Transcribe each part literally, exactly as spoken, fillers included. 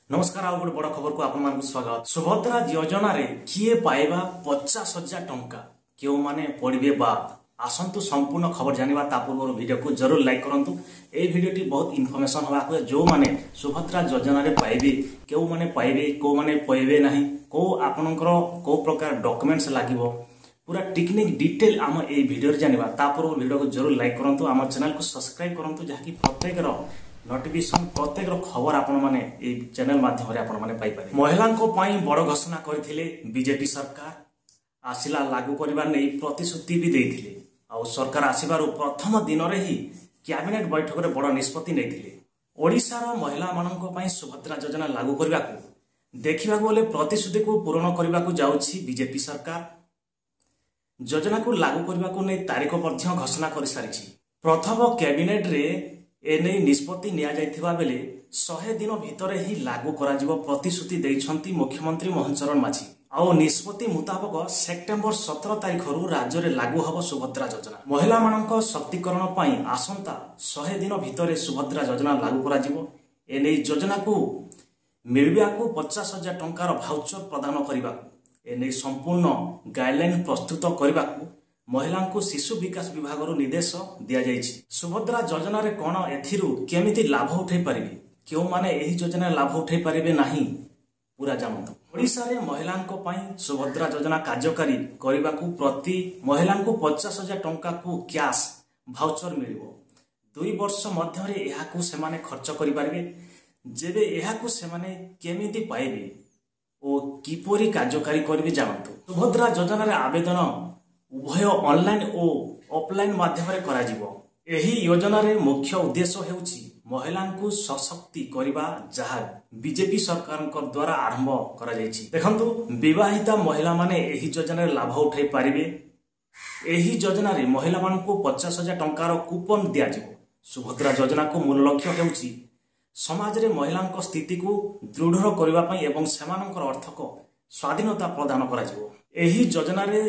नमस्कार आउ गोटे बड़ खबर को आपन स्वागत। सुभद्रा योजना रे किए पाइबा पचास हजार टंका क्यों माने पड़े बा आसतु संपूर्ण खबर जानिबा ता पूर्व वीडियो को जरूर लाइक करंतु। ए वीडियोटी बहुत इनफॉरमेशन होगा को जो माने सुभद्रा योजना रे पाइबे क्यों माने पाइबे को माने पाइबे नाही को आपनकर को प्रकार डॉक्यूमेंट्स लागिवो पूरा टेक्निक डिटेल आम ए वीडियो रे जानिबा ता पूर्व वीडियो को जरूर लाइक करंतु। आम चैनल को सब्सक्राइब करंतु जहाकी प्रत्येक रो नोटिफिकेशन प्रत्येक खबर आपण माने ए चैनल माध्यम रे आपण माने पाई पारे। महिला को पाई बड़ घोषणा करथिले बीजेपी सरकार आसिला लागू करबा नै प्रतिश्रुति भी देथिले आ सरकार आसीबार प्रथम दिन रे ही कैबिनेट बैठक रे बड़ निष्पत्ति नैथिले। ओडिसा रो महिला माननको पाई सुभद्रा योजना लागू करबा को देखिबा बोले प्रतिश्रुति को पूर्ण करबा को जाउछि बीजेपी सरकार। योजना को लागू करबा को नै तारीख मध्य घोषणा कर सारिछि। प्रथम कैबिनेट रे एने निष्पत्ति निया जाइथिबा बेले सौ दिन भितर ही लागू करा जिवो प्रतिश्रुति दैछंती मुख्यमंत्री मोहन चरण माझी। आउ निष्पत्ति मुताबक सेप्टेम्बर सत्रह तारिख रु राज्य रे लागू हबो सुभद्रा योजना। महिला मानक शक्तिकरण पई आसंता सौ दिन भितर सुभद्रा योजना लागू करा जिवो। एने योजना को मिलबिया को पचास हजार टंकार भाउचर प्रदान करबा एने संपूर्ण गाइडलाइन प्रस्तुत करबा महिला को शिशु विकास विभाग निर्देश दिया जाइछि। सुभद्रा योजना रे कोन एथिरु केमिति लाभ उठै परिबे क्यों माने एही योजना लाभ उठै परिबे नाही पूरा जानत। ओडिसा रे महिला को पई सुभद्रा योजना कार्यकारी करबा को प्रति महिला को पचास हजार टंका को कैश भाउचर मिलिबो। दुई वर्ष मध्य रे एहा को सेमाने खर्च करि परिबे। जेबे एहा को सेमाने केमिति पाइबे ओ किपरि कार्यकारी करबे जानत। सुभद्रा योजना रे आवेदन उभय ऑनलाइन और ऑफलाइन माध्यम रे करा जिवो। एही योजना रे मुख्य उद्देश्य हेउची महिला को सशक्ति करबा जहा बीजेपी सरकार द्वारा आरंभ करा जायछि। देखंतु विवाहिता महिला माने एही योजना रे लाभ उठाई पारिबे। एही योजना रे महिला मान को पचास हजार टंकार कूपन दिया जिवो। सुभद्रा योजना को मूल लक्ष्य हेउची समाज रे महिला को स्थिति को दृढ़ करबा पई एवं सेमानकर अर्थ को स्वाधीनता प्रदान करा जिवो। एही योजना रे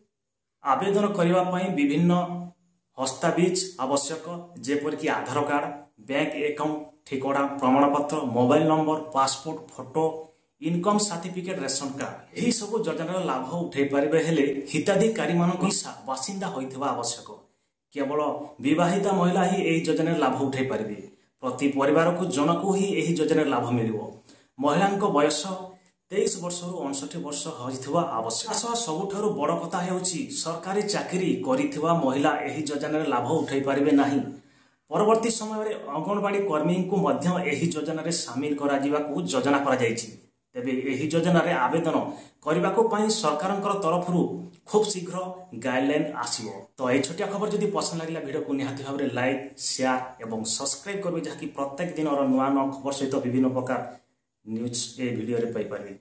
आवेदन करबा पई विभिन्न हस्तावेज आवश्यक जेपर कि आधार कार्ड बैंक अकाउंट ठिकाना प्रमाण पत्र mobile number passport photo income certificate ration card एही सब योजना लाभ उठै परिबे। हेले हिताधिकारी मानक बासिंदा होइथिबा आवश्यक। केवल विवाहिता महिला ही एही योजना लाभ उठै परिबे। प्रति परिवार को जनक ही एही योजना लाभ मिलिबो। महिला को बयस तेईस वर्ष रु अड़सठ वर्ष होइथिबा आवश्यक। सबुठारु बड़ कथा हेउची सरकारी चाकरी करिथिबा महिला एही योजना रे लाभ उठाई पारिबे नाही। परवर्ती समय रे अंगनवाड़ी कर्मी को मध्य एही योजना रे शामिल करा जिबा को योजना करा जायछि। तबे एही योजना रे आवेदन करबा को पई सरकारनकर तरफ रु खूब शीघ्र गाइडलाइन आसीबो। तो ए छोटिया खबर जदी पसंद लागिला वीडियो को निहाती भाबरे लाइक शेयर एवं सब्सक्राइब करबे जहा कि प्रत्येक दिन और नुवा नुवा खबर सहित विभिन्न प्रकार न्यूज ए वीडियो रे पाई पारिबे।